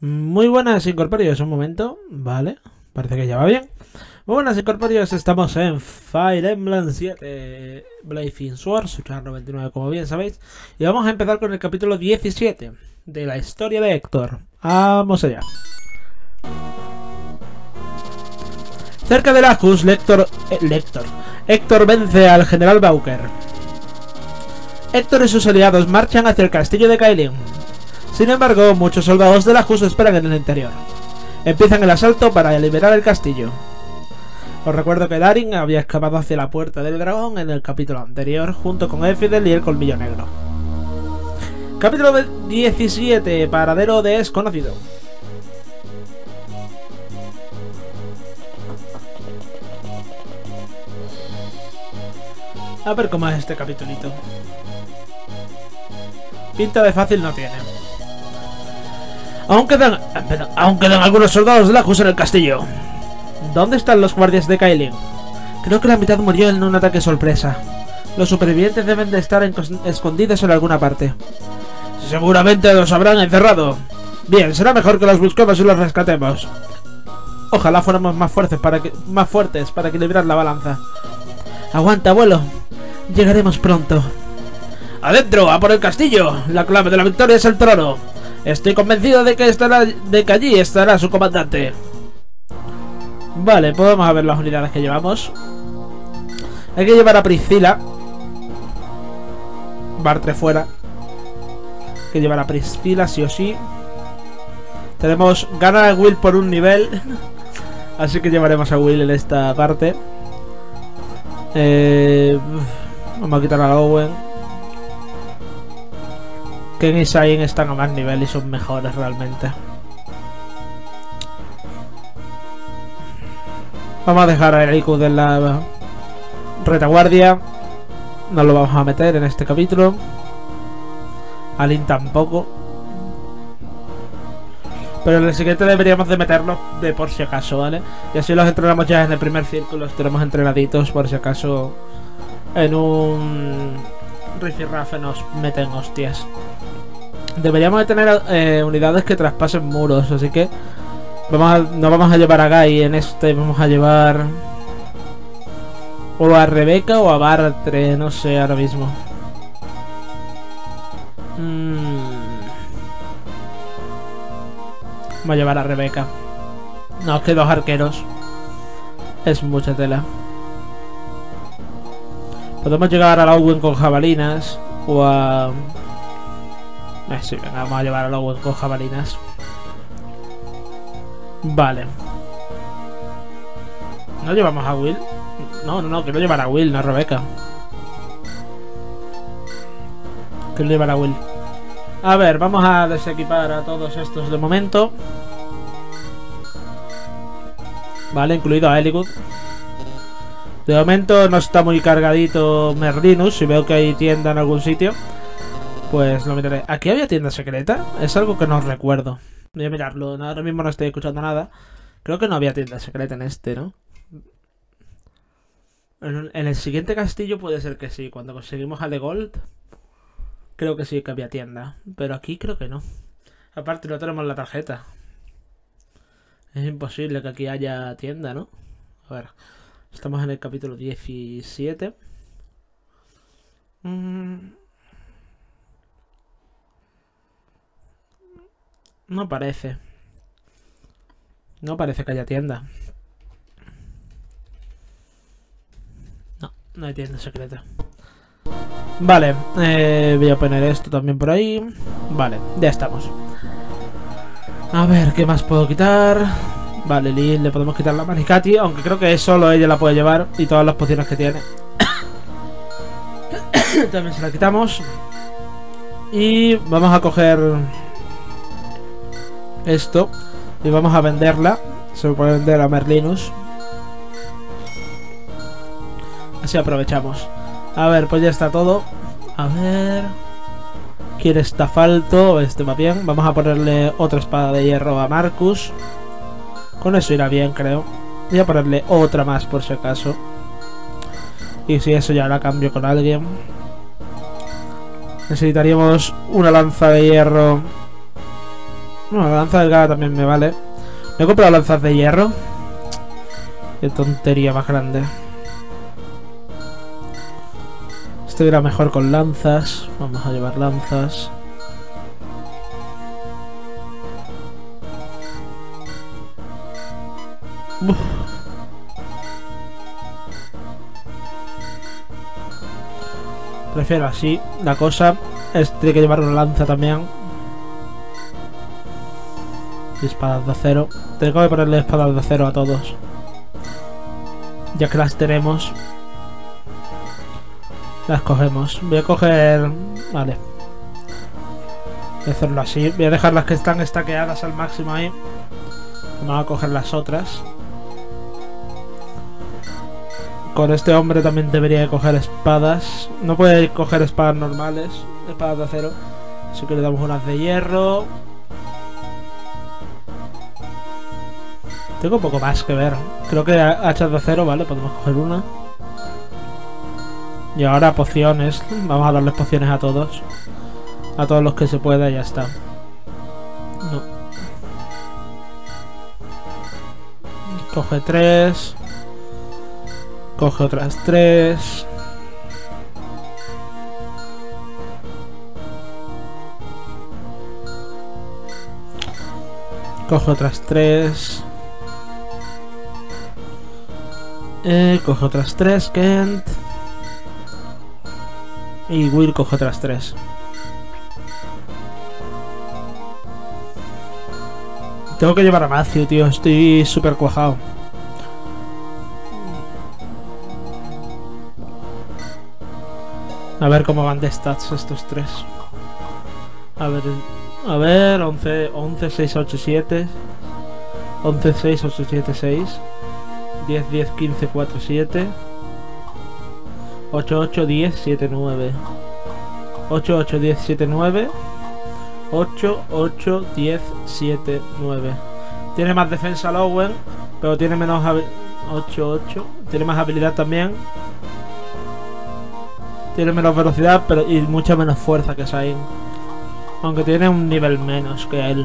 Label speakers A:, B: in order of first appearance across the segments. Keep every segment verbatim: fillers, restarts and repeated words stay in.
A: Muy buenas incorpóreos, un momento, vale, parece que ya va bien. Muy buenas incorpóreos, estamos en Fire Emblem siete Blazing Swords, Char noventa y nueve como bien sabéis. Y vamos a empezar con el capítulo diecisiete de la historia de Héctor. Vamos allá. Cerca de Lajus, Lector, eh, Lector, Héctor vence al general Bowker. Héctor y sus aliados marchan hacia el castillo de Kaelin. Sin embargo, muchos soldados de Lajus esperan en el interior. Empiezan el asalto para liberar el castillo. Os recuerdo que Darin había escapado hacia la puerta del dragón en el capítulo anterior, junto con Elfidel y el colmillo negro. Capítulo diecisiete. Paradero desconocido. A ver cómo es este capitulito. Pinta de fácil no tiene. Aún quedan, pero, aún quedan algunos soldados de Lajus en el castillo. ¿Dónde están los guardias de Kaelin? Creo que la mitad murió en un ataque sorpresa. Los supervivientes deben de estar escondidos en alguna parte. Seguramente los habrán encerrado. Bien, será mejor que los busquemos y los rescatemos. Ojalá fuéramos más fuertes para que, más fuertes para equilibrar la balanza. Aguanta, abuelo. Llegaremos pronto. ¡Adentro! ¡A por el castillo! La clave de la victoria es el trono. Estoy convencido de que, estará, de que allí estará su comandante. Vale, podemos ver las unidades que llevamos. Hay que llevar a Priscila. Bartre fuera. Hay que llevar a Priscila sí o sí. Tenemos ganar a Will por un nivel. Así que llevaremos a Will en esta parte. Eh, vamos a quitar a Owen. Ken y Zain están a más nivel y son mejores realmente. Vamos a dejar a Eriku de la retaguardia. No lo vamos a meter en este capítulo. A Lyn tampoco. Pero en el siguiente deberíamos de meterlos de por si acaso, ¿vale? Y así los entrenamos ya en el primer círculo. Los tenemos entrenaditos por si acaso en un rifirrafe nos meten hostias. Deberíamos de tener eh, unidades que traspasen muros, así que vamos a, no vamos a llevar a Guy en este, vamos a llevar o a Rebeca o a Bartre, no sé ahora mismo. Mm. Vamos a llevar a Rebeca. No, es que dos arqueros es mucha tela. Podemos llegar a Owen con jabalinas o a... Eh, sí, venga, vamos a llevar a Owen con jabalinas. Vale. ¿No llevamos a Will? No, no, no, quiero llevar a Will, no a Rebeca. Quiero llevar a Will. A ver, vamos a desequipar a todos estos de momento. Vale, incluido a Eliwood. De momento no está muy cargadito Merlinus. Si veo que hay tienda en algún sitio, pues lo meteré. ¿Aquí había tienda secreta? Es algo que no recuerdo. Voy a mirarlo. Ahora mismo no estoy escuchando nada. Creo que no había tienda secreta en este, ¿no? En el siguiente castillo puede ser que sí. Cuando conseguimos a Legold, creo que sí que había tienda. Pero aquí creo que no. Aparte no tenemos la tarjeta. Es imposible que aquí haya tienda, ¿no? A ver. Estamos en el capítulo diecisiete. Mm. No parece. No parece que haya tienda. No, no hay tienda secreta. Vale, eh, voy a poner esto también por ahí. Vale, ya estamos. A ver, ¿qué más puedo quitar? Vale, Lyn, le podemos quitar la Manicati, aunque creo que solo ella la puede llevar y todas las pociones que tiene. También se la quitamos. Y vamos a coger esto y vamos a venderla. Se lo puede vender a Merlinus. Así aprovechamos. A ver, pues ya está todo. A ver... ¿Quiere estafalto? Este va bien. Vamos a ponerle otra espada de hierro a Marcus. Con eso irá bien, creo. Voy a ponerle otra más por si acaso. Y si eso ya la cambio con alguien. Necesitaríamos una lanza de hierro Bueno, la lanza delgada también me vale. Me he comprado lanzas de hierro. Qué tontería más grande. Este irá mejor con lanzas. Vamos a llevar lanzas. Uf. Prefiero así. La cosa es que tiene que llevar una lanza también. Y espadas de acero. Tengo que ponerle espadas de acero a todos. Ya que las tenemos. Las cogemos. Voy a coger... Vale. Voy a hacerlo así. Voy a dejar las que están estaqueadas al máximo ahí. Vamos a coger las otras. Con este hombre también debería coger espadas. No puede coger espadas normales. Espadas de acero. Así que le damos unas de hierro. Tengo un poco más que ver. Creo que hachas de acero, vale, podemos coger una. Y ahora pociones. Vamos a darles pociones a todos. A todos los que se pueda y ya está. No. Coge tres. Coge otras tres. Coge otras tres. Eh, coge otras tres, Kent. Y Will coge otras tres. Tengo que llevar a Matthew, tío. Estoy súper cuajado. A ver cómo van de stats estos tres. A ver, a ver, once, once, seis, ocho, siete. once, seis, ocho, siete, seis. diez, diez, quince, cuatro, siete. ocho, ocho, diez, siete, nueve. ocho, ocho, diez, siete, nueve. ocho, ocho, diez, siete, nueve. Tiene más defensa Lowen, pero tiene menos ocho, ocho. Tiene más habilidad también. Tiene menos velocidad pero y mucha menos fuerza que Zain. Aunque tiene un nivel menos que él.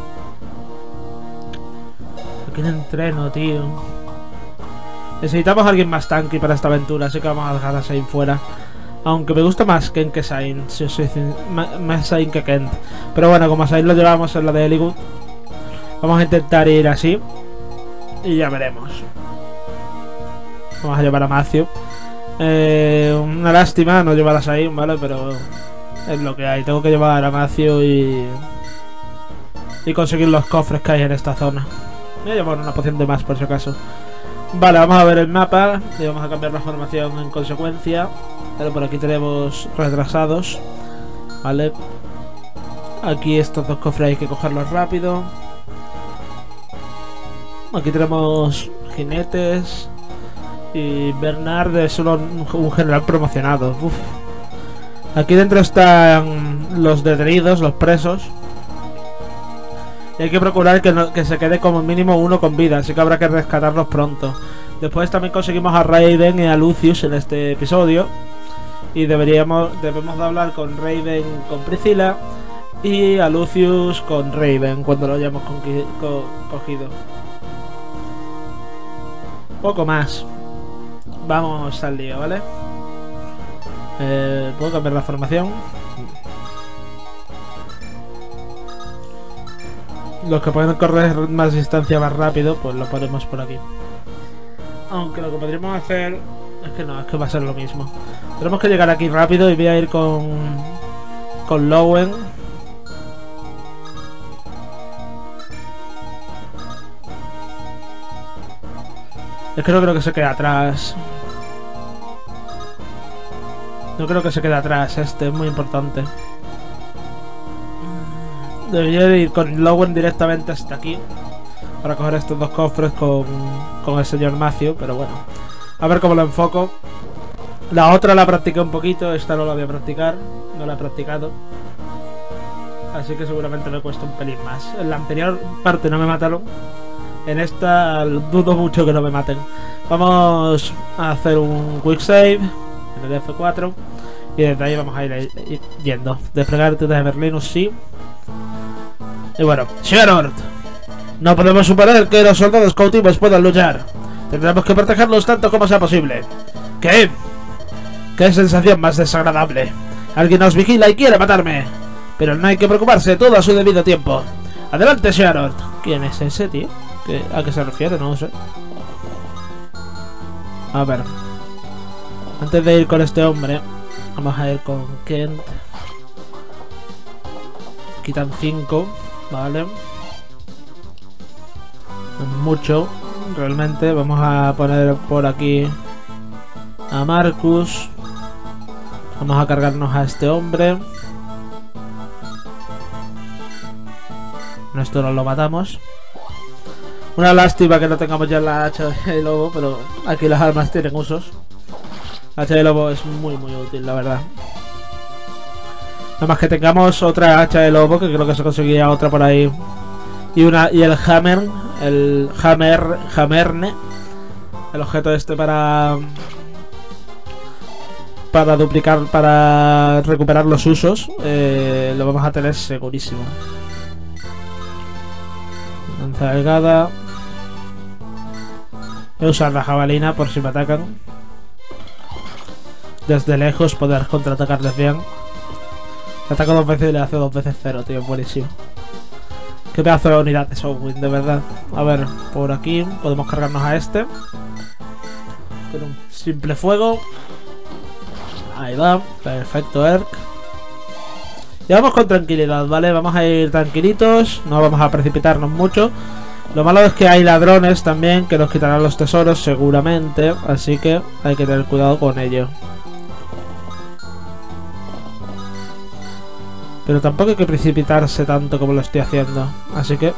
A: Aquí no entreno, tío. Necesitamos a alguien más tanky para esta aventura, así que vamos a dejar a Zain fuera. Aunque me gusta más Kent que Zain, si os soy más Zain que Kent. Pero bueno, como a Zain lo llevamos en la de Eliwood, vamos a intentar ir así. Y ya veremos. Vamos a llevar a Matthew. Eh, una lástima no llevar a Zain, ¿vale? Pero es lo que hay. Tengo que llevar a Matthew y... Y conseguir los cofres que hay en esta zona. Voy a llevar una poción de más por si acaso. Vale, vamos a ver el mapa y vamos a cambiar la formación en consecuencia. Pero por aquí tenemos retrasados. Vale. Aquí estos dos cofres hay que cogerlos rápido. Aquí tenemos jinetes. Y Bernard es solo un, un general promocionado. Uf. Aquí dentro están los detenidos, los presos. Y hay que procurar que, no, que se quede como mínimo uno con vida, así que habrá que rescatarlos pronto. Después también conseguimos a Raiden y a Lucius en este episodio. Y deberíamos debemos de hablar con Raiden con Priscilla y a Lucius con Raiden cuando lo hayamos co cogido. Poco más. Vamos al lío, ¿vale? Eh, ¿Puedo cambiar la formación? Los que pueden correr más distancia más rápido, pues lo ponemos por aquí. Aunque lo que podríamos hacer... Es que no, es que va a ser lo mismo. Tenemos que llegar aquí rápido y voy a ir con... Con Lowen. Es que no creo que se quede atrás. No creo que se quede atrás, este es muy importante. Debería ir con Lowen directamente hasta aquí para coger estos dos cofres con, con el señor Matthew, pero bueno. A ver cómo lo enfoco. La otra la practiqué un poquito, esta no la voy a practicar, no la he practicado. Así que seguramente me cuesta un pelín más. En la anterior parte no me mataron. En esta dudo mucho que no me maten. Vamos a hacer un quick save en el F cuatro. Y desde ahí vamos a ir yendo. Desplegar de Berlinus, sí. Y bueno, Xehanort. No podemos suponer que los soldados cautivos puedan luchar. Tendremos que protegerlos tanto como sea posible. ¿Qué? ¿Qué sensación más desagradable? Alguien nos vigila y quiere matarme. Pero no hay que preocuparse, todo a su debido tiempo. Adelante, Xehanort. ¿Quién es ese, tío? ¿Qué, ¿A qué se refiere? No lo sé. A ver. Antes de ir con este hombre, vamos a ir con Kent. Quitan cinco, vale. Mucho, realmente. Vamos a poner por aquí a Marcus. Vamos a cargarnos a este hombre. Esto no lo matamos. Una lástima que no tengamos ya la hacha de lobo, pero aquí las armas tienen usos. La hacha de lobo es muy muy útil, la verdad. Nada más que tengamos otra hacha de lobo, que creo que se conseguía otra por ahí. Y una y el hammer, el hammer, hammerne, el objeto este para para duplicar, para recuperar los usos, eh, lo vamos a tener segurísimo. Lanza delgada. Voy a usar la jabalina por si me atacan. Desde lejos poder contraatacarles bien. Le ataco dos veces y le hace dos veces cero, tío. Buenísimo. Qué pedazo de unidad de Soulwind, de verdad. A ver, por aquí podemos cargarnos a este. Con un simple fuego. Ahí va. Perfecto, Erk. Y vamos con tranquilidad, ¿vale? Vamos a ir tranquilitos. No vamos a precipitarnos mucho. Lo malo es que hay ladrones también que nos quitarán los tesoros seguramente. Así que hay que tener cuidado con ello. Pero tampoco hay que precipitarse tanto como lo estoy haciendo. Así que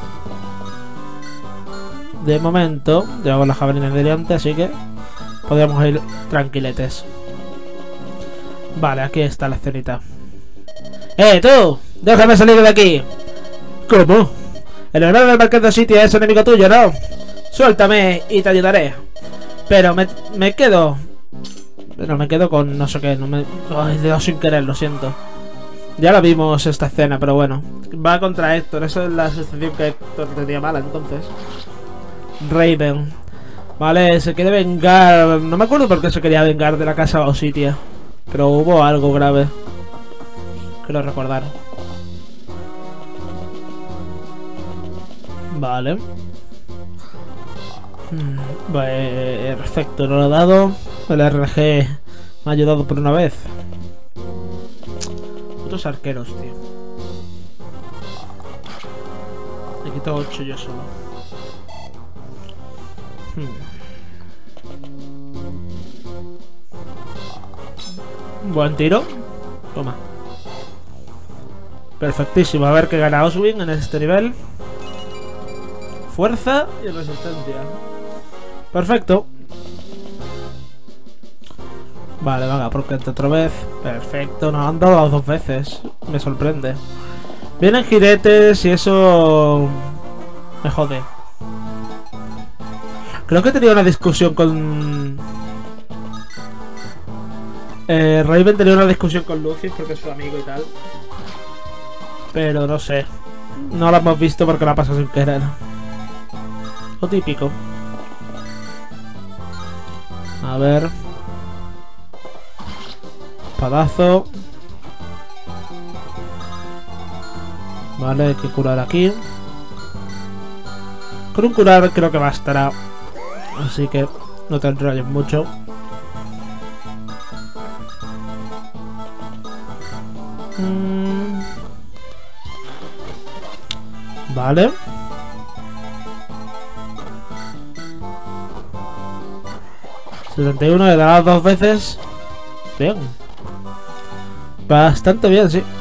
A: de momento llevamos la jabalina delante, así que podemos ir tranquiletes. Vale, aquí está la escenita. ¡Eh, tú! ¡Déjame salir de aquí! ¿Cómo? El hermano del Marqués de City es enemigo tuyo, ¿no? Suéltame y te ayudaré. Pero me, me quedo... Pero me quedo con no sé qué. No me... Ay, le he dado sin querer, lo siento. Ya la vimos esta escena, pero bueno. Va contra Héctor. Esa es la sensación que Héctor tenía mala entonces. Raven. Vale, se quiere vengar. No me acuerdo por qué se quería vengar de la casa Ositia. Pero hubo algo grave. Quiero recordar. Vale. Hmm, perfecto, no lo he dado. El R G me ha ayudado por una vez. Otros arqueros, tío. He quitado ocho yo solo. Hmm. Buen tiro. Toma. Perfectísimo. A ver qué gana Oswin en este nivel. Fuerza y resistencia. Perfecto. Vale, venga, porque otra vez. Perfecto, nos han dado dos veces. Me sorprende. Vienen jiretes y eso me jode. Creo que he tenido una discusión con... Eh, Raven tenía una discusión con Lucius porque es su amigo y tal. Pero no sé. No la hemos visto porque la pasa sin querer. Lo típico. A ver. Espadazo. Vale, hay que curar aquí. Con un curar creo que bastará. Así que no te enrolles mucho. Mm. Vale. setenta y uno le da dos veces. Bien. Bastante bien, sí.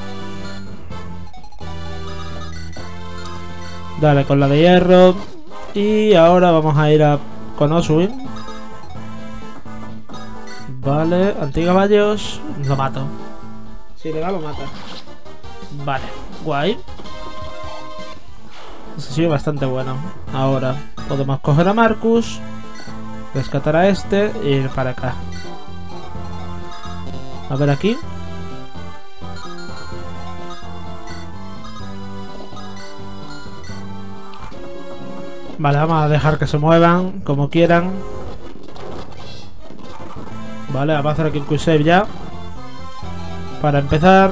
A: Dale con la de hierro. Y ahora vamos a ir a con Oswin. Vale, anticaballos. Lo mato. Si le da, lo mata. Vale, guay. Eso ha sido bastante bueno. Ahora podemos coger a Marcus, rescatar a este e ir para acá. A ver aquí. Vale, vamos a dejar que se muevan como quieran. Vale, vamos a hacer aquí un quick save ya. Para empezar.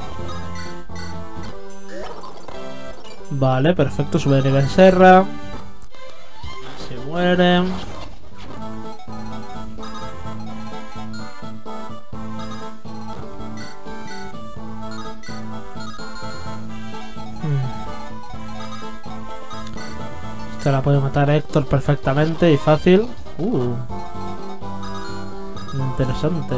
A: Vale, perfecto, sube de nivel Serra. Se mueren. Esta la puede matar Héctor perfectamente y fácil. Uh. Interesante.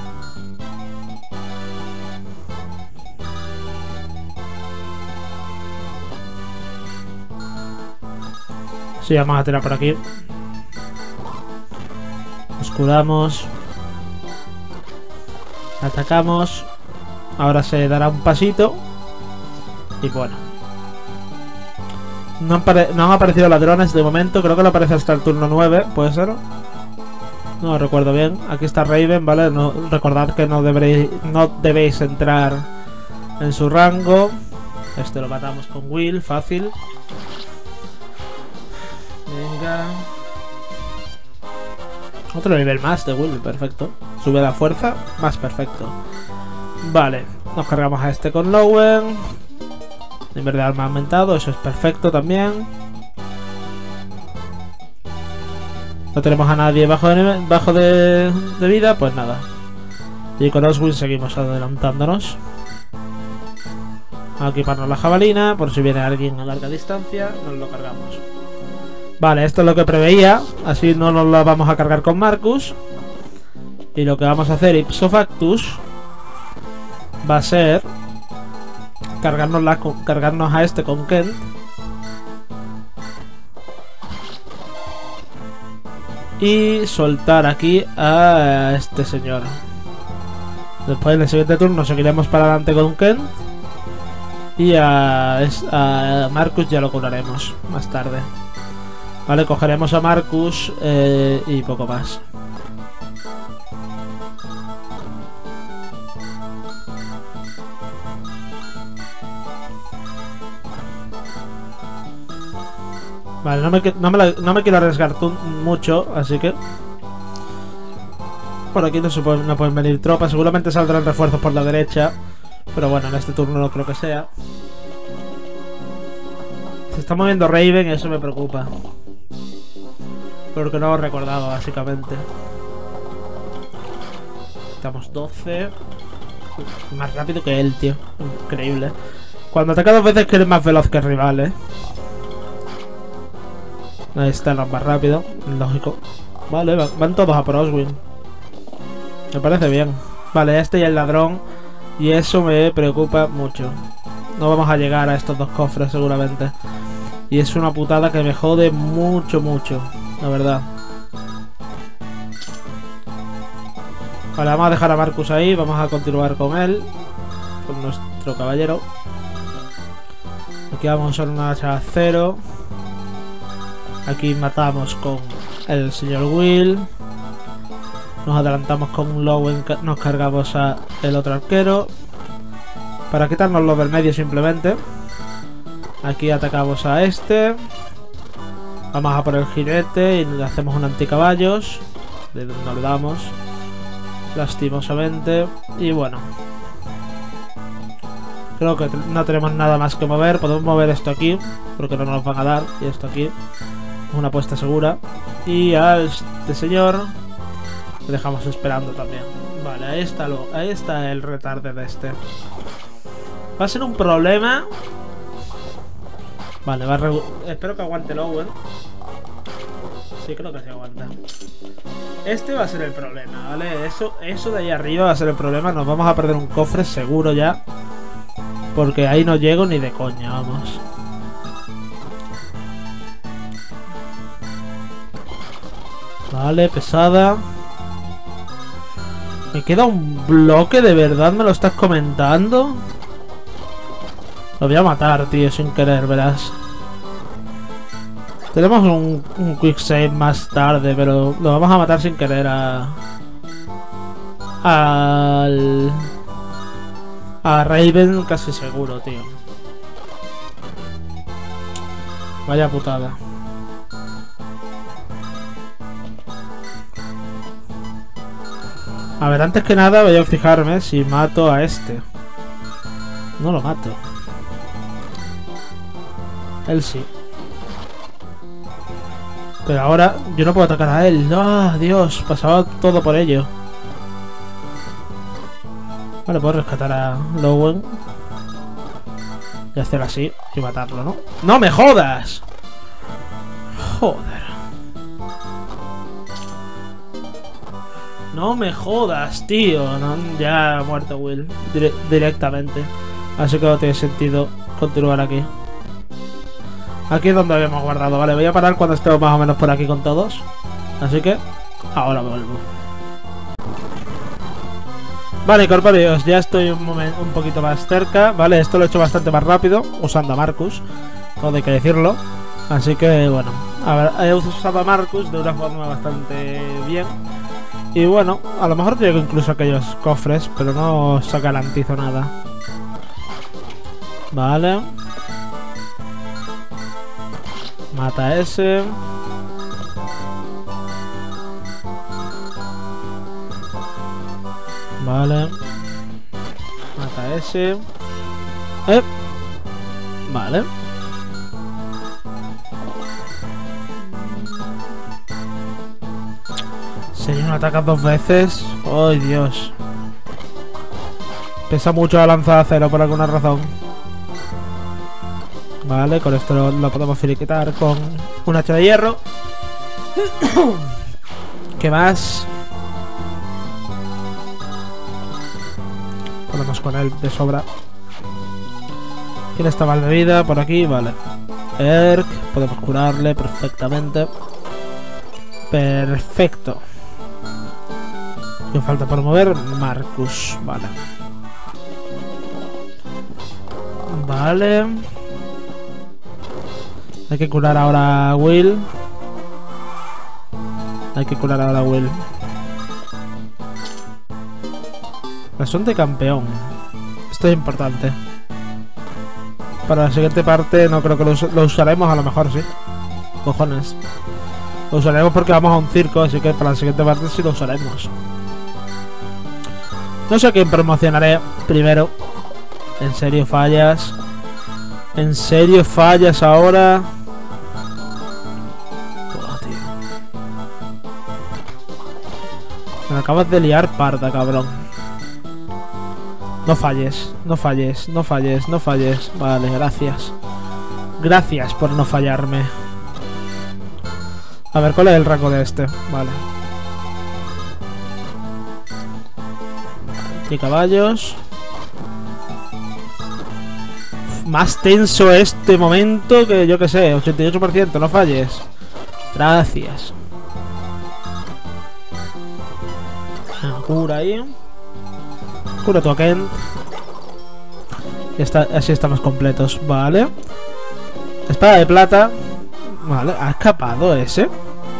A: Sí, vamos a tirar por aquí. Nos curamos. Atacamos. Ahora se dará un pasito. Y bueno. No han, no han aparecido ladrones de momento. Creo que no aparece hasta el turno nueve. ¿Puede ser? No lo recuerdo bien. Aquí está Raven, ¿vale? No, recordad que no, deberéis, no debéis entrar en su rango. Este lo matamos con Will, fácil. Venga. Otro nivel más de Will, perfecto. Sube la fuerza, más perfecto. Vale, nos cargamos a este con Lowen. Nivel de arma aumentado, eso es perfecto también. No tenemos a nadie bajo de, nivel, bajo de, de vida, pues nada. Y con Oswin seguimos adelantándonos. A equiparnos la jabalina, por si viene alguien a larga distancia, nos lo cargamos. Vale, esto es lo que preveía, así no nos lo vamos a cargar con Marcus. Y lo que vamos a hacer ipso factus va a ser cargarnos, la, cargarnos a este con Kent. Y soltar aquí a este señor. Después en el siguiente turno seguiremos para adelante con Kent. Y a, a Marcus ya lo curaremos más tarde. Vale, cogeremos a Marcus eh, y poco más. Vale, no me, no me, la, no me quiero arriesgar mucho, así que... Por aquí no, se pueden, no pueden venir tropas, seguramente saldrán refuerzos por la derecha. Pero bueno, en este turno no creo que sea. Se está moviendo Raven y eso me preocupa. Porque no lo recordaba, básicamente. Estamos doce. Más rápido que él, tío. Increíble. Cuando ataca dos veces que eres más veloz que el rival, eh. Ahí está, no, más rápido. Lógico. Vale, van, van todos a por Oswin. Me parece bien. Vale, este y el ladrón. Y eso me preocupa mucho. No vamos a llegar a estos dos cofres seguramente. Y es una putada que me jode mucho, mucho. La verdad. Vale, vamos a dejar a Marcus ahí. Vamos a continuar con él. Con nuestro caballero. Aquí vamos a usar una hacha cero. Aquí matamos con el señor Will. Nos adelantamos con un Lowen. Nos cargamos a el otro arquero. Para quitarnos lo del medio simplemente. Aquí atacamos a este. Vamos a por el jinete y le hacemos un anticaballos. No le damos. Lastimosamente. Y bueno. Creo que no tenemos nada más que mover. Podemos mover esto aquí, porque no nos van a dar. Y esto aquí. Una apuesta segura. Y a este señor le dejamos esperando también. Vale, ahí está, lo, ahí está el retarde de este. Va a ser un problema. Vale, va a espero que aguante el Owen. Sí, creo que se aguanta. Este va a ser el problema, ¿vale? Eso, eso de ahí arriba va a ser el problema. Nos vamos a perder un cofre seguro ya. Porque ahí no llego ni de coña, vamos. Vale, pesada. Me queda un bloque, ¿de verdad me lo estás comentando? Lo voy a matar, tío, sin querer, verás. Tenemos un, un quick save más tarde, pero lo vamos a matar sin querer a... Al... A Raven casi seguro, tío. Vaya putada. A ver, antes que nada voy a fijarme si mato a este. No lo mato. Él sí. Pero ahora yo no puedo atacar a él. ¡No! Dios, pasaba todo por ello. Vale, puedo rescatar a Lowen. Y hacer así y matarlo, ¿no? ¡No me jodas! Joder. No me jodas, tío. No, ya ha muerto Will dire directamente. Así que no tiene sentido continuar aquí. Aquí es donde habíamos guardado. Vale, voy a parar cuando estemos más o menos por aquí con todos. Así que ahora vuelvo. Vale, corpóreos, ya estoy un, momento, un poquito más cerca. Vale, esto lo he hecho bastante más rápido usando a Marcus, todo hay que decirlo. Así que bueno, a ver, he usado a Marcus de una forma bastante bien. Y bueno, a lo mejor llego incluso a aquellos cofres, pero no os garantizo nada. Vale. Mata a ese. Vale. Mata a ese. Eh. Vale. Sería un ataque dos veces. ¡Ay, Dios! Pesa mucho la lanza de acero por alguna razón. Vale, con esto lo, lo podemos finiquitar con un hacha de hierro. ¿Qué más? Podemos con él de sobra. ¿Quién está mal de vida? Por aquí, vale. Erk, podemos curarle perfectamente. Perfecto. ¿Qué falta por mover? Marcus, vale. Vale. Hay que curar ahora a Will. Hay que curar ahora a Will. Razón de campeón. Esto es importante. Para la siguiente parte no creo que lo, us lo usaremos, a lo mejor sí. Cojones. Lo usaremos porque vamos a un circo, así que para la siguiente parte sí lo usaremos. No sé a quién promocionaré primero. ¿En serio fallas? ¿En serio fallas ahora? Oh, tío. Me acabas de liar parda, cabrón. No falles, no falles, no falles, no falles. Vale, gracias. Gracias por no fallarme. A ver, ¿cuál es el rango de este? Vale. Y caballos. Más tenso este momento que yo que sé, ochenta y ocho por ciento, no falles. Gracias. Cura ahí. Cura tu a Kent. Y está, así estamos completos, vale. Espada de plata. Vale, ha escapado ese.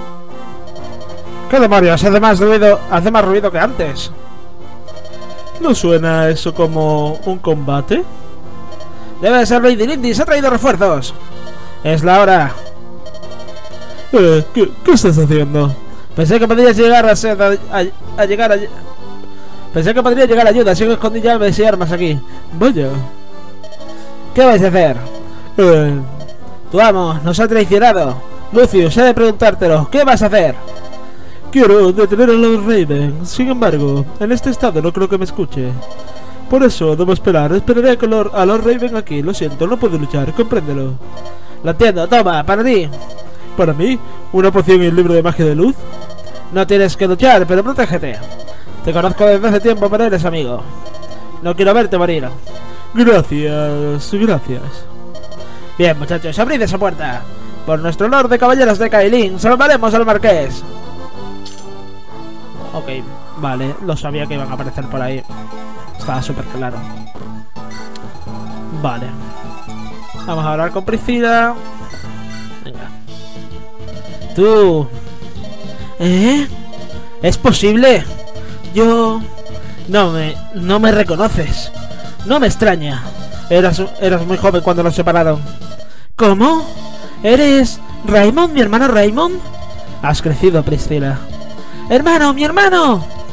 A: ¿Qué demonios? Hace más ruido, hace más ruido que antes. ¿No suena eso como un combate? Debe de ser Lady Lindis, ha traído refuerzos. Es la hora. Eh, ¿qué, ¿Qué estás haciendo? Pensé que podrías llegar a, ser, a, a, a llegar a... Pensé que podría llegar ayuda, así que escondí llaves y armas aquí. Vaya. ¿Qué vais a hacer? Eh... Tu amo nos ha traicionado. Lucius, he de preguntártelo. ¿Qué vas a hacer? Quiero detener a Lord Raven. Sin embargo, en este estado no creo que me escuche. Por eso debo esperar. Esperaré a, Lord, a Lord Raven aquí. Lo siento, no puedo luchar. Compréndelo. Lo entiendo. Toma, para ti. ¿Para mí? ¿Una poción y un libro de magia de luz? No tienes que luchar, pero protégete. Te conozco desde hace tiempo, pero eres amigo. No quiero verte morir. Gracias, gracias. Bien, muchachos, abrid esa puerta. Por nuestro honor de caballeros de Kailin, salvaremos al marqués. Ok, vale, lo sabía que iban a aparecer por ahí. Estaba súper claro. Vale. Vamos a hablar con Priscila. Venga. Tú. ¿Eh? ¿Es posible? Yo... No me... No me reconoces. No me extraña. Eras, eras muy joven cuando nos separaron. ¿Cómo? ¿Eres Raymond, mi hermano Raymond? Has crecido, Priscila. ¡Hermano, mi hermano!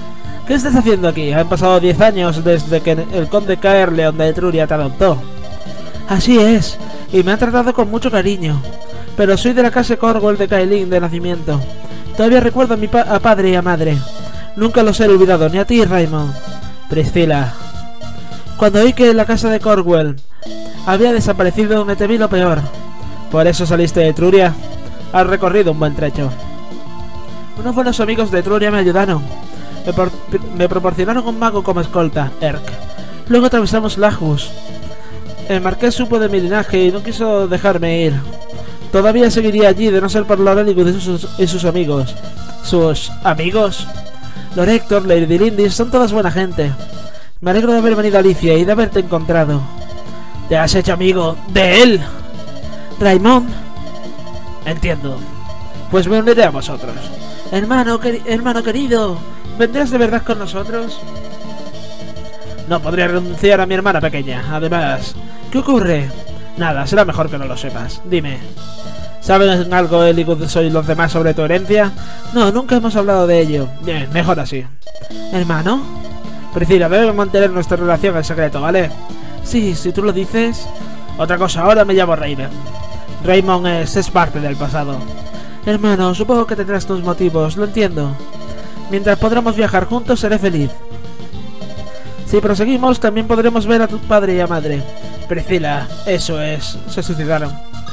A: ¿Qué estás haciendo aquí? Han pasado diez años desde que el conde Caerleon de Etruria te adoptó. Así es, y me ha tratado con mucho cariño. Pero soy de la casa Cornwall de Cailin de nacimiento. Todavía recuerdo a mi pa a padre y a madre. Nunca los he olvidado, ni a ti, Raymond. Priscila. Cuando oí que la casa de Cornwall había desaparecido, me temí lo peor. ¿Por eso saliste de Etruria? Has recorrido un buen trecho. Unos buenos amigos de Etruria me ayudaron. Me, por me proporcionaron un mago como escolta, Erk. Luego atravesamos Lajus. El marqués supo de mi linaje y no quiso dejarme ir. Todavía seguiría allí de no ser por Loreligus y sus, y sus amigos. ¿Sus amigos? Lord Hector, Lady Lindis, son todas buena gente. Me alegro de haber venido a Alicia y de haberte encontrado. ¿Te has hecho amigo de él? ¿Raymond? Entiendo. Pues me uniré a vosotros. Hermano, queri hermano querido, ¿vendrás de verdad con nosotros? No podría renunciar a mi hermana pequeña. Además, ¿qué ocurre? Nada, será mejor que no lo sepas. Dime, ¿saben algo Eligus y los demás sobre tu herencia? No, nunca hemos hablado de ello. Bien, mejor así. ¿Hermano? Priscila, debemos mantener nuestra relación en secreto, ¿vale? Sí, si tú lo dices. Otra cosa, ahora me llamo Raven. Raymond es, es parte del pasado. Hermano, supongo que tendrás tus motivos, lo entiendo. Mientras podamos viajar juntos, seré feliz. Si proseguimos, también podremos ver a tu padre y a madre. Priscila, eso es, se suicidaron.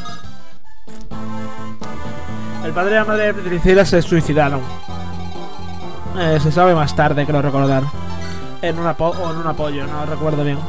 A: El padre y la madre de Priscila se suicidaron. Eh, se sabe más tarde, creo recordar. En un, apo o en un apoyo, no recuerdo bien.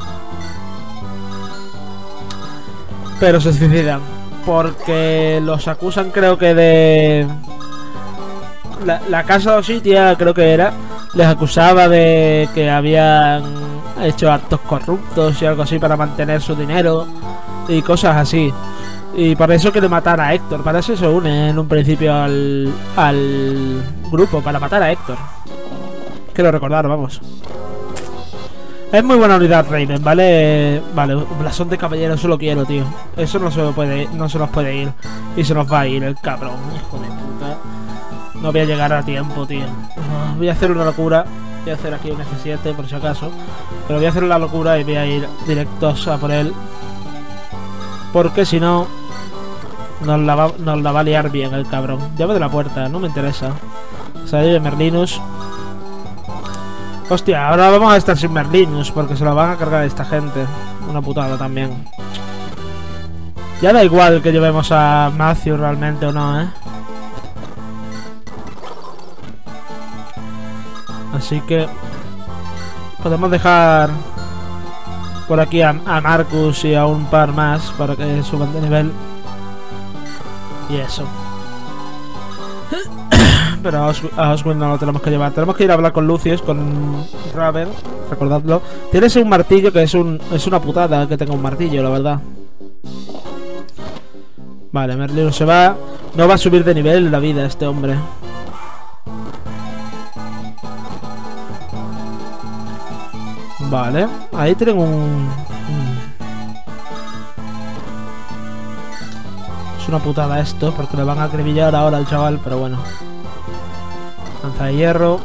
A: Pero se suicidan. Porque los acusan, creo que de... La, la casa Ositia, creo que era, les acusaba de que habían hecho actos corruptos y algo así para mantener su dinero y cosas así. Y para eso quiere matar a Héctor. Para eso se une en un principio al, al grupo, para matar a Héctor. Quiero recordar, vamos. Es muy buena unidad Raven, ¿vale? Vale, blasón de caballero, eso lo quiero, tío. Eso no se, puede, no se nos puede ir. Y se nos va a ir el cabrón, hijo de puta. No voy a llegar a tiempo, tío. Uh, voy a hacer una locura. Voy a hacer aquí un F siete, por si acaso. Pero voy a hacer la locura y voy a ir directos a por él. Porque si no, nos la, va, nos la va a liar bien el cabrón. Llave de la puerta, no me interesa. Salir de Merlinus. Hostia, ahora vamos a estar sin Merlinus porque se lo van a cargar esta gente. Una putada también. Ya da igual que llevemos a Matthew realmente o no, ¿eh? Así que podemos dejar por aquí a, a Marcus y a un par más para que suban de nivel. Y eso. Pero a, Os a Oswin no lo tenemos que llevar. Tenemos que ir a hablar con Lucius, con Raven. Recordadlo. Tienes un martillo que es un es una putada que tenga un martillo, la verdad. Vale, Merlino se va. No va a subir de nivel en la vida este hombre. Vale, ahí tienen un... Es una putada esto, porque le van a acribillar ahora al chaval, pero bueno. Lanza de hierro.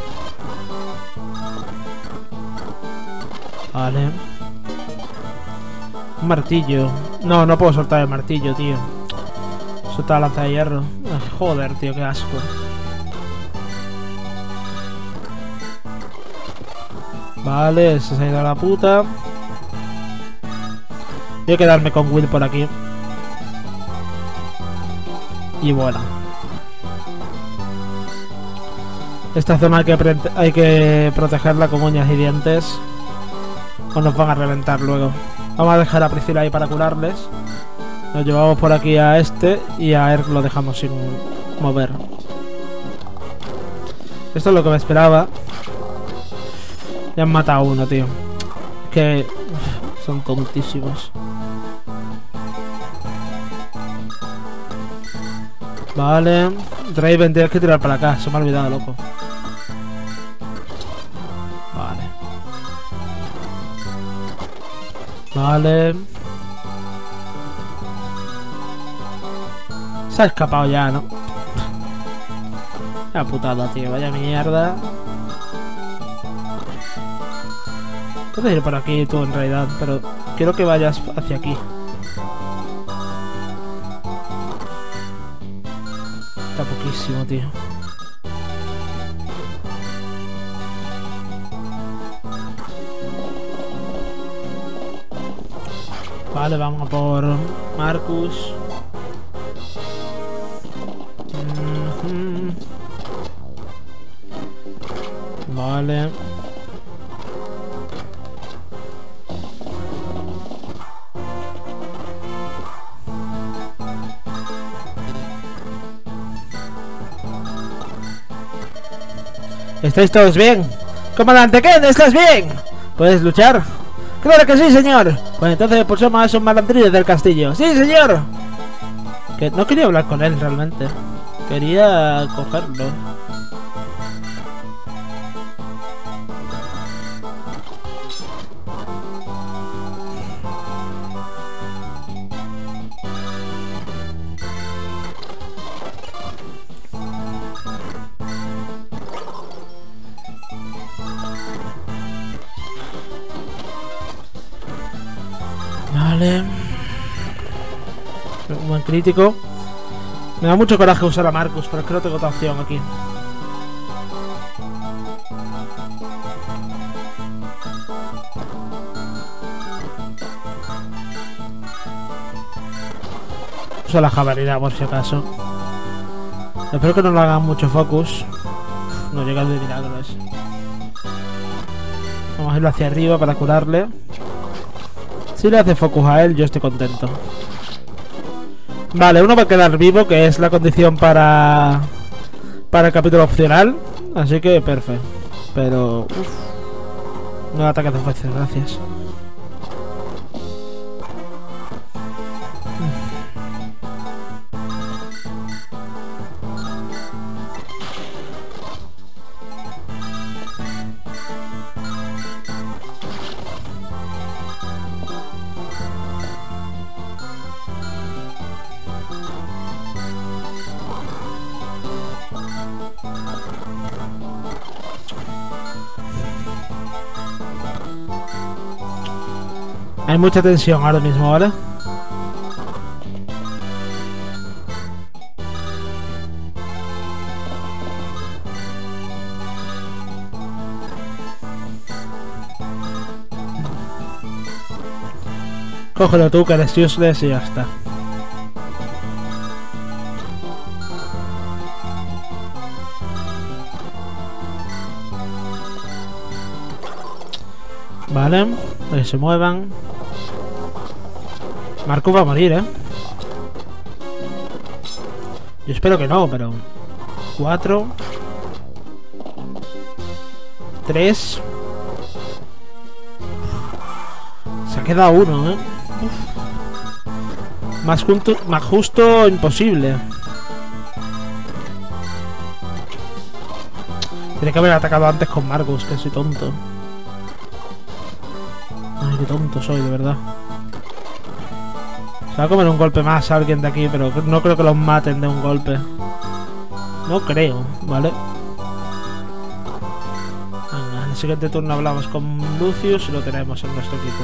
A: Vale. Un martillo. No, no puedo soltar el martillo, tío. Soltar la lanza de hierro. Ay, joder, tío, qué asco. Vale, se ha ido a la puta. Voy a quedarme con Will por aquí. Y bueno. Esta zona hay que, hay que protegerla con uñas y dientes. O nos van a reventar luego. Vamos a dejar a Priscila ahí para curarles. Nos llevamos por aquí a este. Y a Erk lo dejamos sin mover. Esto es lo que me esperaba. Ya han matado a uno, tío. Que uf, son tontísimos. Vale. Raven, tienes que tirar para acá. Se me ha olvidado, loco. Vale. Vale. Se ha escapado ya, ¿no? La putada, tío. Vaya mierda. Puedes ir por aquí tú en realidad, pero quiero que vayas hacia aquí. Está poquísimo, tío. Vale, vamos a por Marcus. Mm-hmm. Vale. ¿Estáis todos bien? Comandante Ken, ¿estás bien? ¿Puedes luchar? ¡Claro que sí, señor! Pues entonces pulsamos a esos malandrines del castillo. ¡Sí, señor! Que no quería hablar con él realmente. Quería cogerlo. Vale. Un buen crítico. Me da mucho coraje usar a Marcus, pero es que no tengo otra opción aquí. Uso la jabalina por si acaso. Espero que no lo hagan mucho focus. No llega de milagros. Vamos a irlo hacia arriba para curarle. Si le hace focus a él, yo estoy contento. Vale, uno va a quedar vivo, que es la condición para para el capítulo opcional. Así que perfecto. Pero uf, no ataque de fuerza, gracias. Hay mucha tensión ahora mismo, ¿vale? Cógelo tú, que eres useless y ya está. Vale, que se muevan. Marcus va a morir, ¿eh? Yo espero que no, pero... Cuatro... Tres... Se ha quedado uno, ¿eh? Uf. Más, junto, más justo imposible. Tiene que haber atacado antes con Marcus, que soy tonto. Ay, qué tonto soy, de verdad. Se va a comer un golpe más a alguien de aquí, pero no creo que los maten de un golpe. No creo, ¿vale? Venga, en el siguiente turno hablamos con Lucius y lo tenemos en nuestro equipo.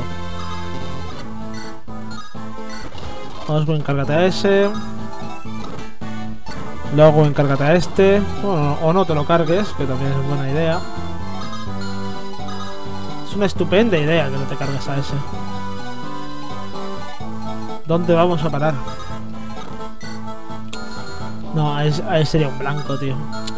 A: Oswin, encárgate a ese. Luego encárgate a este. Bueno, o no te lo cargues, que también es buena idea. Es una estupenda idea que no te cargues a ese. ¿Dónde vamos a parar? No, ahí, ahí sería un blanco, tío.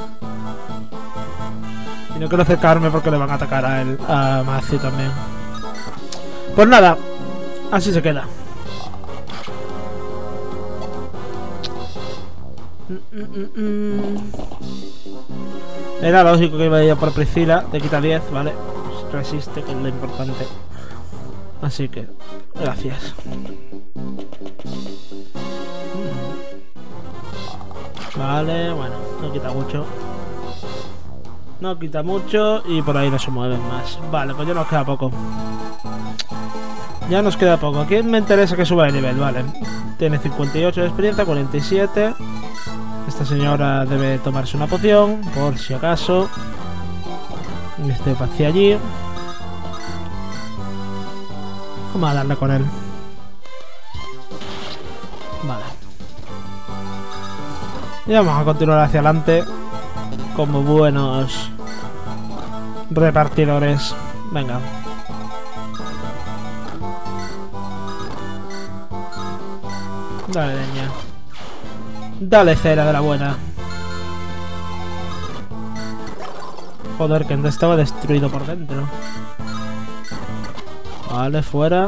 A: Y no quiero acercarme porque le van a atacar a él, a Matthew también. Pues nada, así se queda. Era lógico que iba a ir por Priscilla. Te quita diez, vale. Resiste, que es lo importante. Así que, gracias. Vale, bueno, no quita mucho. No quita mucho y por ahí no se mueven más. Vale, pues ya nos queda poco. Ya nos queda poco. ¿A quién me interesa que suba de nivel? Vale. Tiene cincuenta y ocho de experiencia, cuarenta y siete. Esta señora debe tomarse una poción, por si acaso. Este va hacia allí. Vamos a darle con él. Vale. Y vamos a continuar hacia adelante como buenos repartidores. Venga. Dale leña. Dale cera de la buena. Joder, que estaba destruido por dentro. Vale, fuera.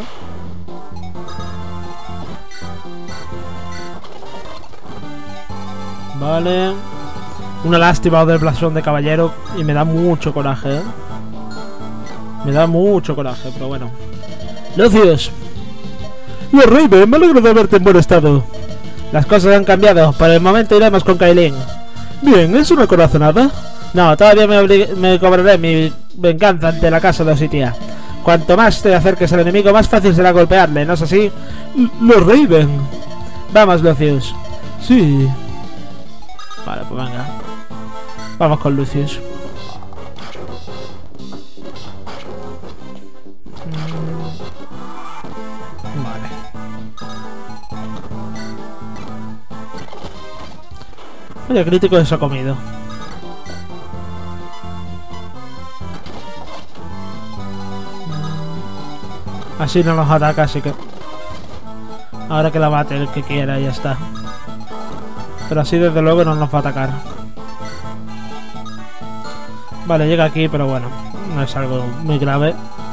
A: Vale. Una lástima del blasón de caballero. Y me da mucho coraje, ¿eh? Me da mucho coraje, pero bueno. Lucius. Los Raven, me alegro de verte en buen estado. Las cosas han cambiado. Por el momento iremos con Kailin. Bien, ¿es una corazonada? No, todavía me, me cobraré mi venganza ante la casa de Ositia. Cuanto más te acerques al enemigo, más fácil será golpearle, ¿no es así? L los Raven. Vamos, Lucius. Sí. Vale, pues venga. Vamos con Lucius. Vale. Oye, crítico eso ha comido. Así no nos ataca, así que... Ahora que la bate el que quiera y ya está. Pero así desde luego no nos va a atacar. Vale, llega aquí, pero bueno, no es algo muy grave.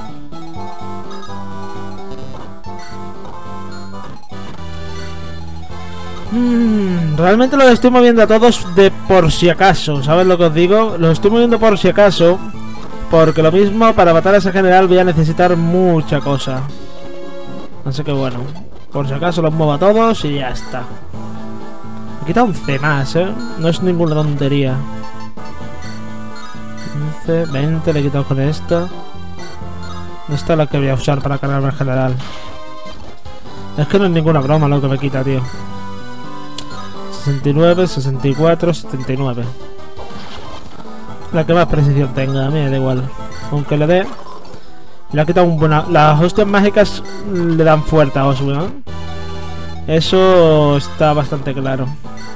A: Mm, realmente los estoy moviendo a todos de por si acaso, ¿sabes lo que os digo? Los estoy moviendo por si acaso, porque lo mismo para matar a ese general voy a necesitar mucha cosa. Así que bueno, por si acaso los muevo a todos y ya está. Me quita un C más, ¿eh? No es ninguna tontería. quince, veinte, le he quitado con esto. Esta es la que voy a usar para cargarme al general. Es que no es ninguna broma lo que me quita, tío. sesenta y nueve, sesenta y cuatro, setenta y nueve. La que más precisión tenga, a mí me da igual. Aunque le dé... Le ha quitado un buena... Las hostias mágicas le dan fuerte a Oswin, ¿eh? Eso está bastante claro.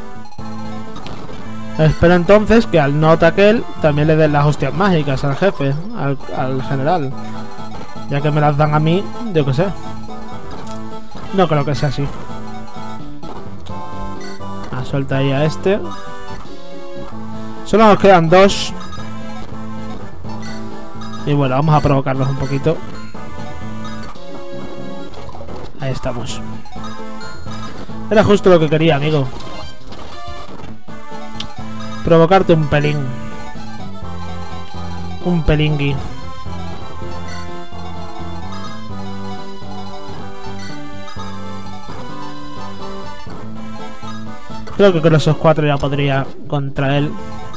A: Espero entonces que al no ataque también le den las hostias mágicas al jefe, al, al general. Ya que me las dan a mí, yo qué sé. No creo que sea así. Ah, suelta ahí a este. Solo nos quedan dos. Y bueno, vamos a provocarlos un poquito. Ahí estamos. Era justo lo que quería, amigo. Provocarte un pelín. Un pelingui. Creo que con esos cuatro ya podría contra él.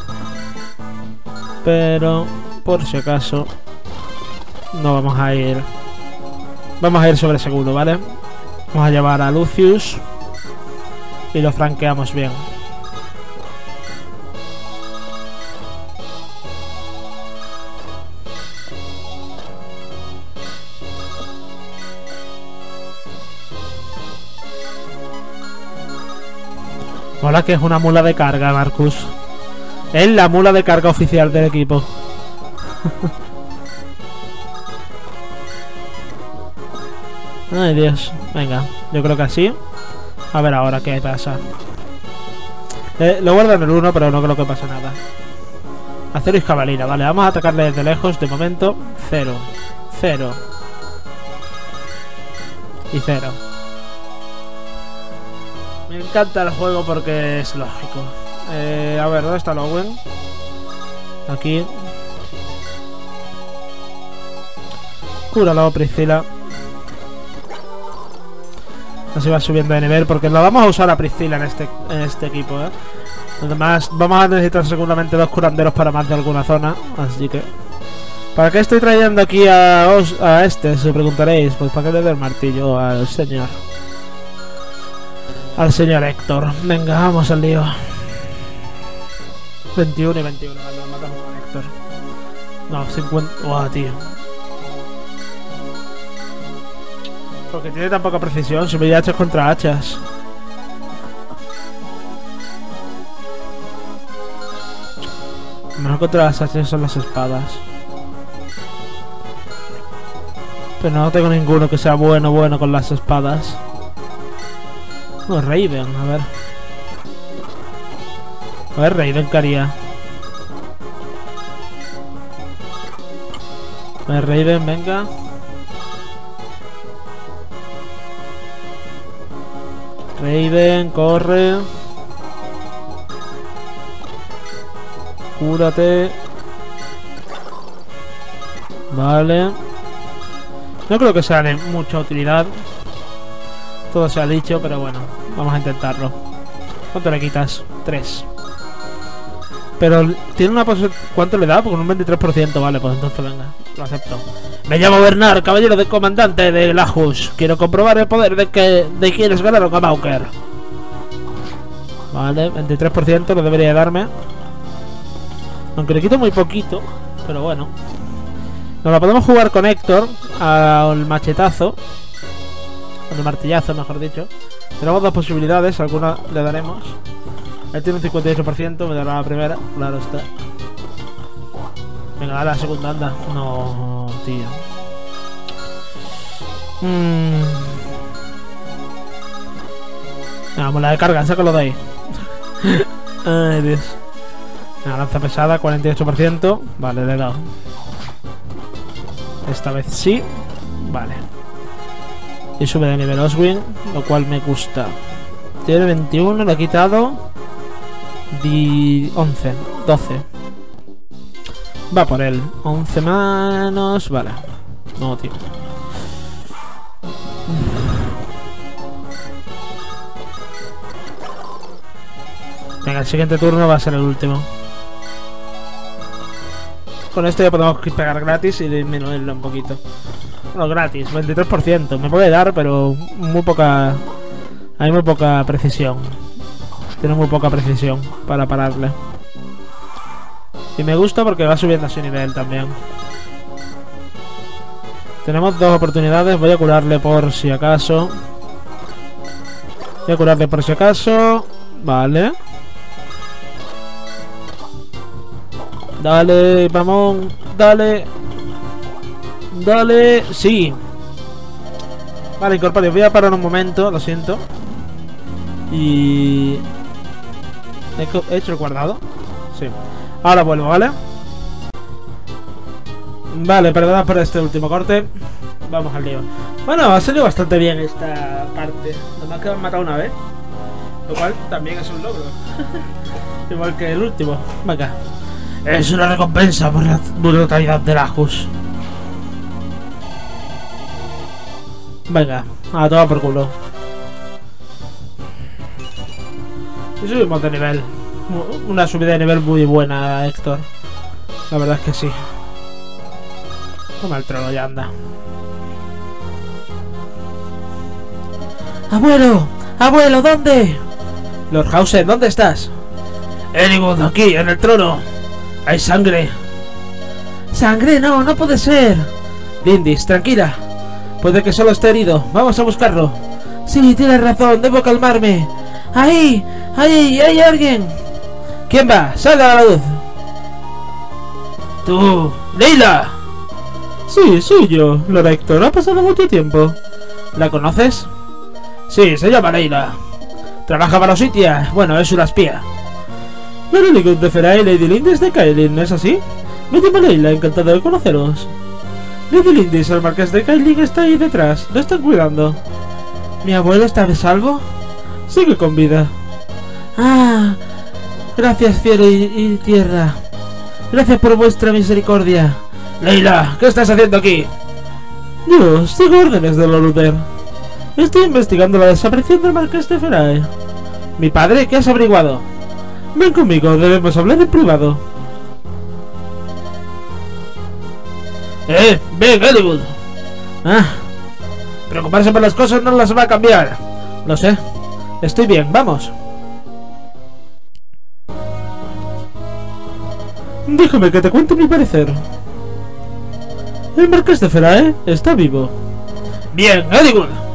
A: Pero por si acaso no vamos a ir. Vamos a ir sobre seguro, ¿vale? Vamos a llevar a Lucius y lo franqueamos bien. Mola que es una mula de carga, Marcus. Es la mula de carga oficial del equipo. Ay, Dios. Venga, yo creo que así. A ver ahora qué pasa. Eh, lo guardo en el uno, pero no creo que pase nada. Acero y jabalina, vale. Vamos a atacarle desde lejos. De momento, cero. Cero. Y cero. Me encanta el juego porque es lógico. Eh, a ver, ¿dónde está Lowen? Aquí. Cúralo, Priscila. Así va subiendo de nivel, porque lo vamos a usar a Priscila en este, en este equipo, ¿eh? Además, vamos a necesitar seguramente dos curanderos para más de alguna zona, así que... ¿Para qué estoy trayendo aquí a, os, a este? Si preguntaréis, pues para que le dé el martillo al señor. Al señor Héctor. Venga, vamos al lío. veintiuno y veintiuno, vale, lo matamos con Héctor. No, cincuenta... ¡Guau, tío! Porque tiene tan poca precisión, se veía hachas contra hachas. Mejor contra las hachas son las espadas. Pero no tengo ninguno que sea bueno, bueno con las espadas. No, Raven, a ver. A ver, Raven, ¿qué haría? A ver, Raven, venga. Raven, corre. Cúrate. Vale. No creo que sea de mucha utilidad. Todo se ha dicho, pero bueno. Vamos a intentarlo. ¿Cuánto le quitas? tres. Pero tiene una posibilidad... ¿Cuánto le da? Porque un veintitrés por ciento. Vale, pues entonces venga. Lo acepto. Me llamo Bernard, caballero del comandante de Lajus. Quiero comprobar el poder de que de quienes ganaron a Mauker. Vale, veintitrés por ciento lo debería darme. Aunque le quito muy poquito. Pero bueno. Nos la podemos jugar con Héctor al machetazo. Con el martillazo, mejor dicho. Tenemos dos posibilidades, alguna le daremos. Él tiene un cincuenta y ocho por ciento, me dará la primera, claro está. Venga, dale la segunda, anda. No, tío. Mmm. Vamos, la de carga, sácalo de ahí. Ay, Dios. Una lanza pesada, cuarenta y ocho por ciento. Vale, le he dado. Esta vez sí. Vale. Y sube de nivel Oswin, lo cual me gusta. Tiene veintiuno, le he quitado once, doce. Va por él. once manos. Vale. No, tío. Venga, el siguiente turno va a ser el último. Con esto ya podemos pegar gratis y disminuirlo un poquito. Bueno, gratis, veintitrés por ciento. Me puede dar, pero muy poca... Hay muy poca precisión. Tiene muy poca precisión para pararle. Y me gusta porque va subiendo a su nivel también. Tenemos dos oportunidades. Voy a curarle por si acaso. Voy a curarle por si acaso. Vale. Dale, vamos. Dale. Dale. Sí. Vale, incorporio. Voy a parar un momento. Lo siento. Y... ¿He hecho el guardado? Sí. Ahora vuelvo, ¿vale? Vale, perdonad por este último corte. Vamos al lío. Bueno, ha salido bastante bien esta parte. Nomás que me han matado una vez. Lo cual también es un logro. Igual que el último. Venga. Es una recompensa por la brutalidad de Lajus. Venga, a tomar por culo. Y subimos de nivel. Una subida de nivel muy buena, Héctor. La verdad es que sí. Toma el trono, ya anda. ¡Abuelo! ¡Abuelo! ¿Dónde? Lord Hausen, ¿dónde estás? Eliwood, aquí, en el trono. Hay sangre. ¿Sangre? No, no puede ser. Lindis, tranquila. Puede que solo esté herido. Vamos a buscarlo. Sí, tienes razón, debo calmarme. ¡Ahí! ¡Ahí! ¡Hay alguien! ¿Quién va? ¡Salga a la luz! ¡Tú! ¡Leila! Sí, soy yo, Lord Héctor. Ha pasado mucho tiempo. ¿La conoces? Sí, se llama Leila. Trabaja para Ositia. Bueno, es una espía. Lord Eliwood de Feray, Lady Lindis de Cailin, ¿no es así? Me llamo Leila, encantado de conoceros. Lady Lindis, el marqués de Cailin está ahí detrás. Lo están cuidando. ¿Mi abuelo está de salvo? Sigue con vida. Ah, gracias cielo y, y tierra. Gracias por vuestra misericordia. Leila, ¿qué estás haciendo aquí? Yo sigo órdenes de Lord Uther. Estoy investigando la desaparición del marqués de Feray. ¿Mi padre? ¿Qué has averiguado? Ven conmigo, debemos hablar en privado. Eh, ven, Eliwood. Ah, preocuparse por las cosas no las va a cambiar. Lo sé. Estoy bien, vamos. Déjame que te cuente mi parecer. El marqués de Feray está vivo. Bien, Eliwood.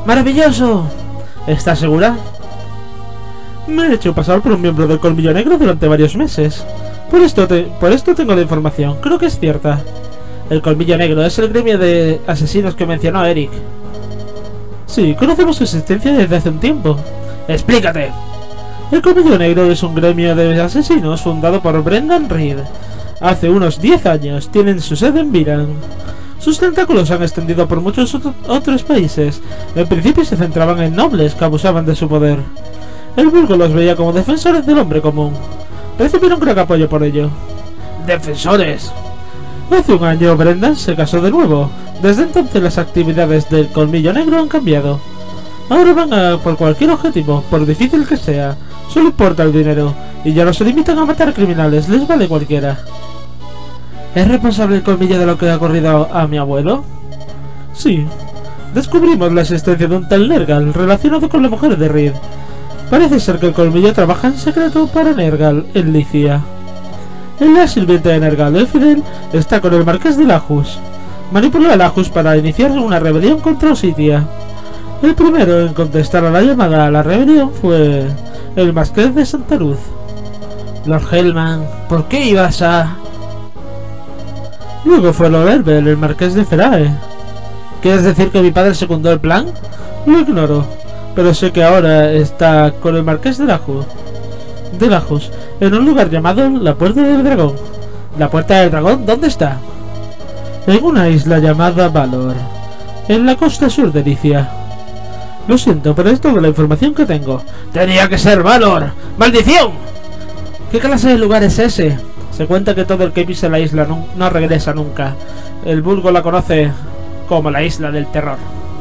A: ¡Maravilloso! ¿Estás segura? Me he hecho pasar por un miembro del Colmillo Negro durante varios meses. Por esto, te, por esto tengo la información. Creo que es cierta. El Colmillo Negro es el gremio de asesinos que mencionó Eric. Sí, conocemos su existencia desde hace un tiempo. ¡Explícate! El Colmillo Negro es un gremio de asesinos fundado por Brendan Reed. Hace unos diez años tienen su sede en Viran. Sus tentáculos se han extendido por muchos otros países. En principio se centraban en nobles que abusaban de su poder. El vulgo los veía como defensores del hombre común. Recibieron gran apoyo por ello. ¡Defensores! Hace un año Brendan se casó de nuevo. Desde entonces las actividades del Colmillo Negro han cambiado. Ahora van a por cualquier objetivo, por difícil que sea. Solo importa el dinero. Y ya no se limitan a matar criminales, les vale cualquiera. ¿Es responsable el Colmillo de lo que ha ocurrido a mi abuelo? Sí. Descubrimos la existencia de un tal Nergal relacionado con la mujer de Reed. Parece ser que el Colmillo trabaja en secreto para Nergal en Licia. El sirviente de Nergal, el Fidel, está con el Marqués de Lajus. Manipuló a Lajus para iniciar una rebelión contra Ositia. El primero en contestar a la llamada a la rebelión fue el Marqués de Santaruz. Lord Hellman, ¿por qué ibas a...? Luego fue Lord Elbel, el Marqués de Ferae. ¿Quieres decir que mi padre secundó el plan? Lo ignoro, pero sé que ahora está con el Marqués de Lajus. De Lajus, en un lugar llamado la Puerta del Dragón. ¿La Puerta del Dragón? ¿Dónde está? En una isla llamada Valor, en la costa sur de Licia. Lo siento, pero es toda la información que tengo. ¡Tenía que ser Valor! ¡Maldición! ¿Qué clase de lugar es ese? Se cuenta que todo el que pise la isla no, no regresa nunca. El vulgo la conoce como la isla del terror.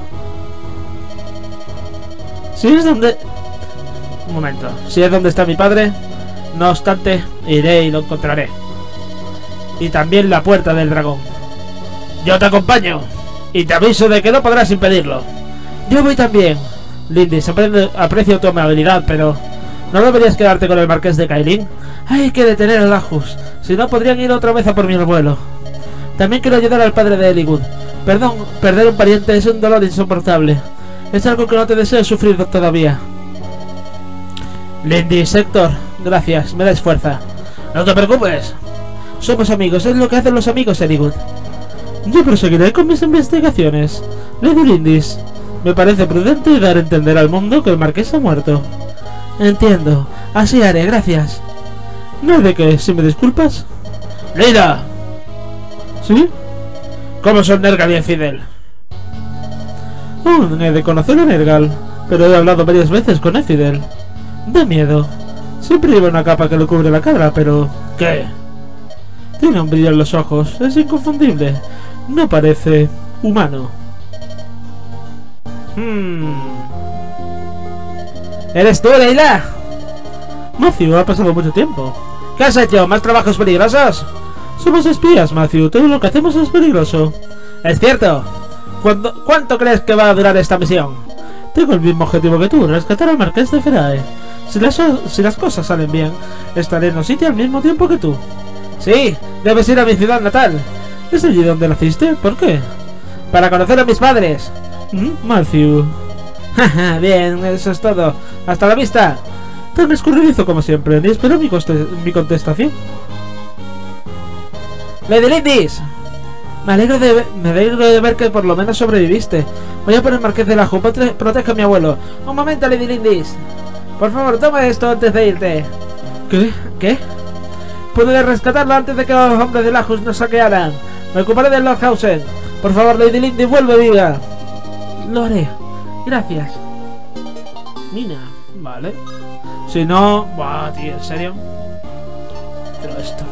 A: Si es donde... Un momento. Si es donde está mi padre, no obstante, iré y lo encontraré. Y también la Puerta del Dragón. Yo te acompaño. Y te aviso de que no podrás impedirlo. Yo voy también. Lindis, aprecio tu amabilidad, pero... ¿no deberías quedarte con el Marqués de Kailin? Hay que detener a Lajus. Si no, podrían ir otra vez a por mi abuelo. También quiero ayudar al padre de Eliwood. Perdón, perder un pariente es un dolor insoportable. Es algo que no te deseo sufrir todavía. Lindis, Héctor, gracias, me dais fuerza. No te preocupes. Somos amigos, es lo que hacen los amigos, Eliwood. Yo proseguiré con mis investigaciones. Lady Lindis, me parece prudente dar a entender al mundo que el marqués ha muerto. Entiendo, así haré, gracias. No hay de qué, si me disculpas. ¡Leila! ¿Sí? ¿Cómo son Nergal y Fidel? Aún oh, he de conocer a Nergal, pero he hablado varias veces con Fidel. Da miedo. Siempre lleva una capa que le cubre la cara, pero... ¿qué? Tiene un brillo en los ojos, es inconfundible. No parece humano. Hmm... ¿Eres tú, Leila? Matthew, ha pasado mucho tiempo. ¿Qué has hecho? ¿Más trabajos peligrosos? Somos espías, Matthew. Todo lo que hacemos es peligroso. Es cierto. ¿Cuánto, ¿Cuánto crees que va a durar esta misión? Tengo el mismo objetivo que tú, rescatar al Marqués de Ferae. Si las, si las cosas salen bien, estaré en Ositia al mismo tiempo que tú. Sí, debes ir a mi ciudad natal. ¿Es allí donde naciste? ¿Por qué? Para conocer a mis padres. ¿Mm? Matthew. Jaja, bien, eso es todo. Hasta la vista. Tan escurridizo como siempre, ni espero mi, mi contestación. Lady Lindis. Me alegro, de, me alegro de ver que por lo menos sobreviviste. Voy a por el Marqués de Lajus, proteja a mi abuelo. Un momento, Lady Lindis. Por favor, toma esto antes de irte. ¿Qué? ¿Qué? Pude rescatarlo antes de que los hombres de Lajus nos saquearan. Me ocuparé del Lordhausen. Por favor, Lady Lindis, vuelve viva. Lo haré. Gracias. Mina, vale. Si no... Buah, tío, ¿en serio? Pero esto...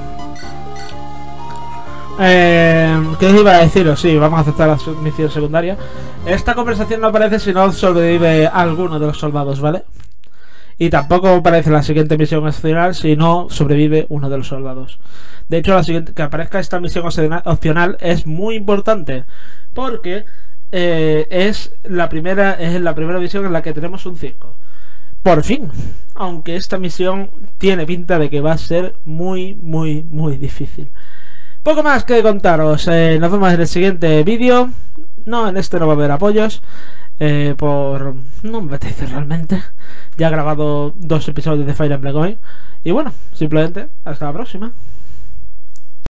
A: Eh, ¿Qué iba a deciros? Sí, vamos a aceptar la misión secundaria. Esta conversación no aparece si no sobrevive alguno de los soldados, ¿vale? Y tampoco aparece la siguiente misión opcional si no sobrevive uno de los soldados. De hecho, la siguiente, que aparezca esta misión opcional es muy importante, porque eh, es la primera es la primera misión en la que tenemos un circo. Por fin. Aunque esta misión tiene pinta de que va a ser muy, muy, muy difícil. Poco más que contaros. Eh, nos vemos en el siguiente vídeo. No, en este no va a haber apoyos. eh, por... no me apetece realmente. Ya he grabado dos episodios de Fire Emblem hoy. Y bueno, simplemente hasta la próxima.